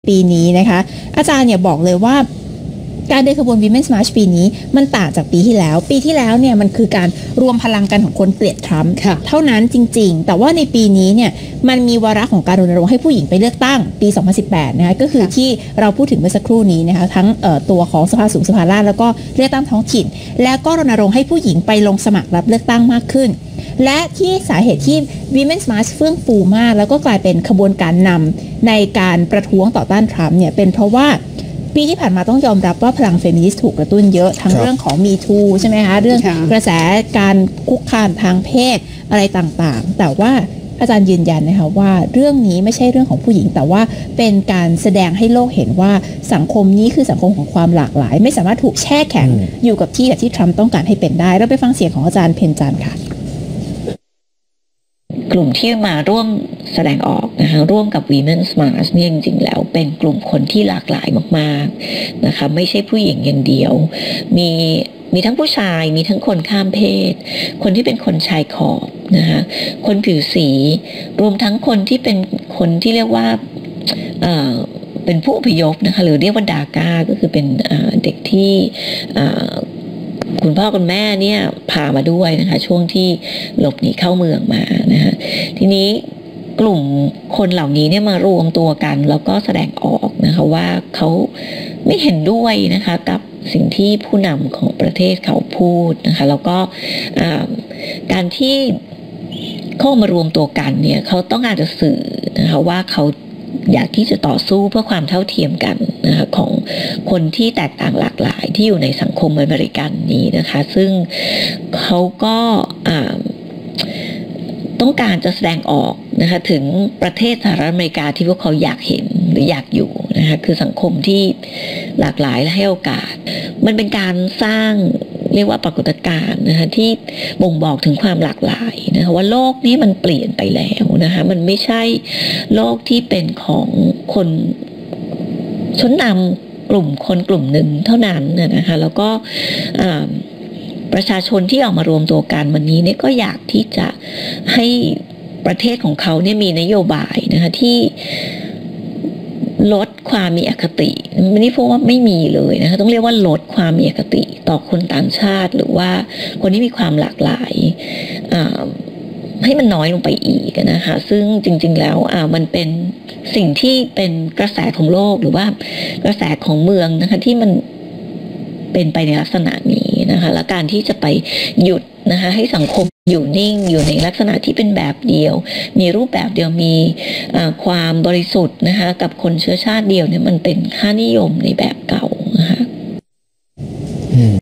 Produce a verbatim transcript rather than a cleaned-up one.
ปีนี้นะคะอาจารย์เนี่ยบอกเลยว่าการเดินขบวน Women's March ปีนี้มันต่างจากปีที่แล้วปีที่แล้วเนี่ยมันคือการรวมพลังกันของคนเกลียดทรัมป์เท่านั้นจริงๆแต่ว่าในปีนี้เนี่ยมันมีวาระของการรณรงค์ให้ผู้หญิงไปเลือกตั้งปีสองพันสิบแปดนะคะก็คือที่เราพูดถึงเมื่อสักครู่นี้นะคะทั้งตัวของสภาสูงสภาล่างแล้วก็เลือกตั้งท้องถิ่นแล้วก็รณรงค์ให้ผู้หญิงไปลงสมัครรับเลือกตั้งมากขึ้นและที่สาเหตุที่ Women's March เฟื่องฟูมากแล้วก็กลายเป็นขบวนการนำในการประท้วงต่อต้านทรัมป์เนี่ยเป็นเพราะว่าปีที่ผ่านมาต้องยอมรับว่าพลังเฟมินิสต์ถูกกระตุ้นเยอะทั้งเรื่องของ Me Too ใช่ไหมคะเรื่องกระแสการคุกคามทางเพศอะไรต่างๆแต่ว่าอาจารย์ยืนยันนะคะว่าเรื่องนี้ไม่ใช่เรื่องของผู้หญิงแต่ว่าเป็นการแสดงให้โลกเห็นว่าสังคมนี้คือสังคมของความหลากหลายไม่สามารถถูกแช่แข็งอยู่กับที่แบบที่ทรัมป์ต้องการให้เป็นได้เราไปฟังเสียงของอาจารย์เพ็ญจันทร์ค่ะกลุ่มที่มาร่วมแสดงออกนะคะร่วมกับ Women's March เนี่ยจริงๆแล้วเป็นกลุ่มคนที่หลากหลายมากๆนะคะไม่ใช่ผู้หญิงอย่างเดียวมีมีทั้งผู้ชายมีทั้งคนข้ามเพศคนที่เป็นคนชายขอบนะคะคนผิวสีรวมทั้งคนที่เป็นคนที่เรียกว่าเอ่อเป็นผู้อพยพนะคะหรือเรียกว่าดาก้าก็คือเป็นเด็กที่คุณพ่อคุณแม่เนี่ยพามาด้วยนะคะช่วงที่หลบหนีเข้าเมืองมานะคะทีนี้กลุ่มคนเหล่านี้เนี่ยมารวมตัวกันแล้วก็แสดงออกนะคะว่าเขาไม่เห็นด้วยนะคะกับสิ่งที่ผู้นำของประเทศเขาพูดนะคะแล้วก็การที่เข้ามารวมตัวกันเนี่ยเขาต้องการจะสื่อนะคะว่าเขาอยากที่จะต่อสู้เพื่อความเท่าเทียมกันนะคะของคนที่แตกต่างหลากหลายที่อยู่ในสังคมอเมริกันนี้นะคะซึ่งเขาก็ต้องการจะแสดงออกนะคะถึงประเทศสหรัฐอเมริกาที่พวกเขาอยากเห็นหรืออยากอยู่นะคะคือสังคมที่หลากหลายและให้โอกาสมันเป็นการสร้างเรียกว่าปรากฏการณ์นะคะที่บ่งบอกถึงความหลากหลายนะคะว่าโลกนี้มันเปลี่ยนไปแล้วนะคะมันไม่ใช่โลกที่เป็นของคนชนนำกลุ่มคนกลุ่มหนึ่งเท่านั้นนะคะแล้วก็ประชาชนที่ออกมารวมตัวกันวันนี้เนี่ยก็อยากที่จะให้ประเทศของเขาเนี่ยมีนโยบายนะคะที่ลดความมีอคติไม่ได้เพราะว่าไม่มีเลยนะคะต้องเรียกว่าลดความมีอคติต่อคนต่างชาติหรือว่าคนที่มีความหลากหลายให้มันน้อยลงไปอีกนะคะซึ่งจริงๆแล้วมันเป็นสิ่งที่เป็นกระแสของโลกหรือว่ากระแสของเมืองนะคะที่มันเป็นไปในลักษณะนี้นะคะและการที่จะไปหยุดนะคะให้สังคมอยู่นิ่งอยู่ในลักษณะที่เป็นแบบเดียวมีรูปแบบเดียวมีความบริสุทธิ์นะคะกับคนเชื้อชาติเดียวเนี่ยมันเป็นค่านิยมในแบบเก่า